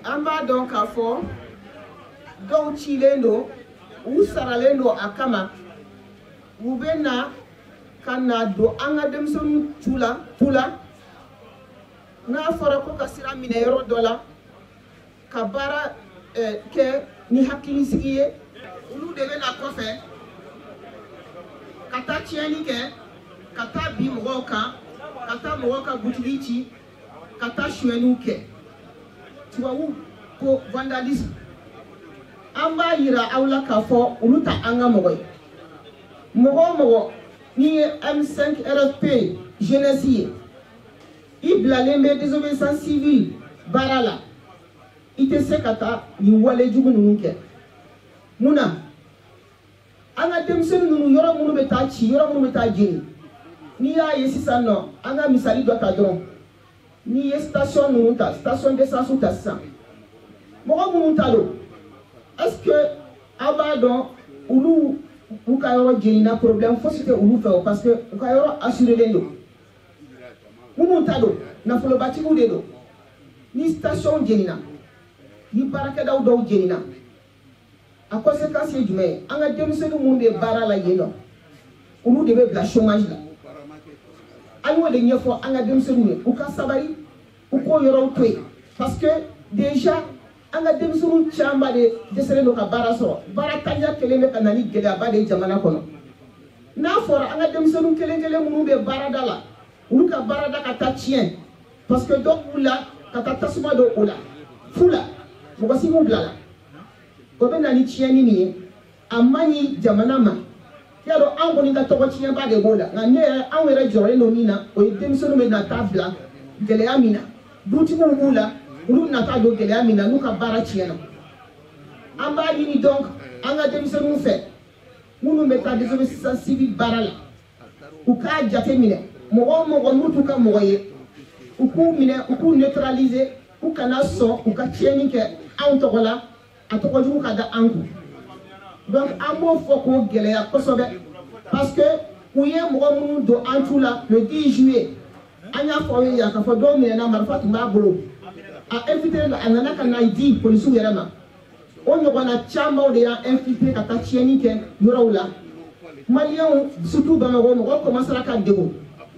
amba donc a fo do chilendo u saralendo akama ubena kana do anga dem son tula na fora ko kasira minero dola kabara ke ni hakili sigiye ulu debe na kofe kata tieni ke kata bi moka kata moka butilichi kata shwenu ke tuwawu ko vandalisme amba yira awla ka fo uluta anga mogoy mogo ni M5 RFP jeunesse ibla lembe désobéissance civile barala ite sekata ni wale jugu nunke muna anga demsen nunu yoro munu beta chi yoro munu beta jini ni ya yesi sano anga misali do kadron ni ye station nunu ta station d'essence ta sa mogo munu talo est-ce que abadon ulu ukayoro jini na problème faut c'était ulu fait parce que ukayoro assurer les yo munu talo na folo batiku de do ni station jini na ni baraka daw daw jenina a conséquence du mais anga demsenu munde barala yeno ulu de be la chômage la ayo de nyefo anga demsenu u ka sabari u ko yoro twe parce que déjà anga demsenu chamba de desere no ka baraso baratanya keleme kanani gele abade jamana kono na fora anga demsenu kelengele munde baradala ulu ka barada ka tachien parce que donc ula ka tasuma do ula fula mugasi mu blala ko be nani chieni ni amani jamana ma yaro an ko ni ka to chien ba de bola ngane an wera jore no mina o demso me na tabla gele amina buti mu mula ulu na ta do gele amina nu ka bara chiena amba ni donc anga demso mu fe munu meta désobéissance civile barala u ka jate mine mo mutu ka mo ye u ku mine u ku neutraliser u kana so u ka chieni ke an togola atoko jugu kada anku donc amo foko geleya kosobe parce que uye mogo munu do antula le 10 juillet anya fo ya ka fo do mi na marfatu mabolo a invité la anana kana di police yerama on ngona chamba de ya invité ka chieni ke yorawla malien surtout bamago mo commence la ka dego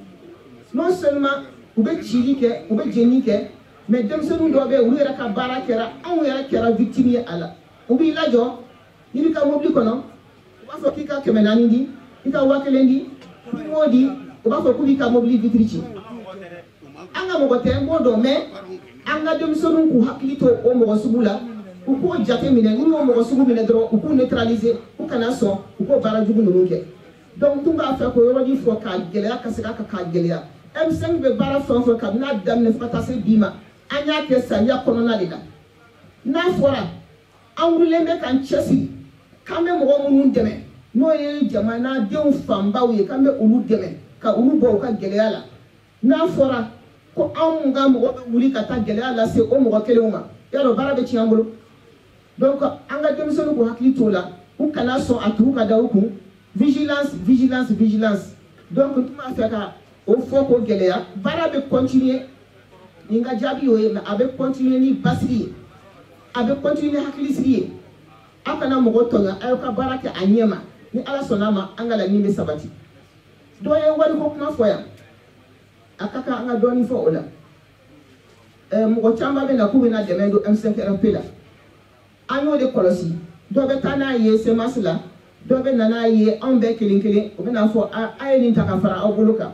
non seulement ube chili ke ube jeni ke mais demsenu do be ulu era ka bara kera an era kera victime ala ubi lajo ni ka mobli kono ba fo kika kemenani ndi ika wakelendi ni modi ba fo kubika mobli vitrici anga mo gote mbodo mais anga demsenu ku haklito o mo subula u ko jate mine ni mo subu mine dro u ko neutraliser u kana so u ko bara jugu nuke donc tumba fa ko yoro di fo ka gelea ka seka ka gelea M5 be bara fo ka na dam ne fata se bima anya ke salia konona de la na fora angulembe kan chesi kambe mo mun deme no ye jamana de famba we kambe ulu deme ka ulu bo ka geleala na fora ko anga mo wuli ka ta geleala se o mo kelema yaro bara be chiambolo donc anga dem sonu ko hakli tola u kana so atu ka da ku vigilance donc tuma feka o foko gelea bara be continuer ninga jabi yo na avec continuer ni basiri avec continuer hakilisiri akana mogo tonga ayoka baraka anyema ni ala sonama angala ni sabati doye wali ko kuma foya akaka anga doni fo ola mogo chamba be na kubina demendo M5 RP la anyo de kolosi dobe tana ye semasla dobe nana ye ambe kilinkili obena fo ayeni takafara obuluka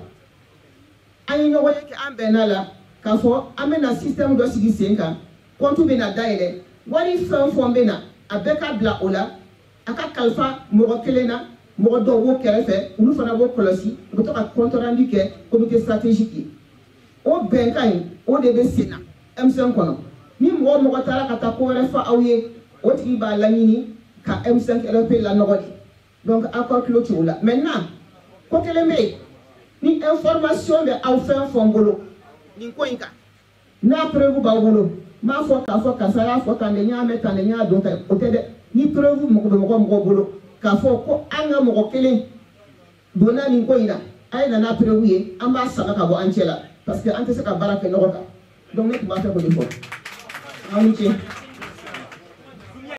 anyo wale ke ambe nala kafo amena système do sigi senka kontu bena daile wari fam fo bena abeka bla ola aka kalfa mogo kelena mogo do wo kerefe ulu fana wo kolosi ko to ka compte rendu ke comité stratégique o benkai o de be sena M5 kono ni mogo tara kata ko refa awye o tigi ba lanini ka M5 RP la nogodi donc encore clôture là maintenant ko kelembe ni information de aw fam fo ngolo ni ko inka na preuve ba wolo ma fo ka sala fo ka ndenya meta ndenya do ta otede ni preuve mo bolo ka fo ko anga mo kelen dona ni ko ina ay na preuve ye amba sala ka bo anchela parce que ante se ka baraka no ka donc ne ba fa ko defo Aouké.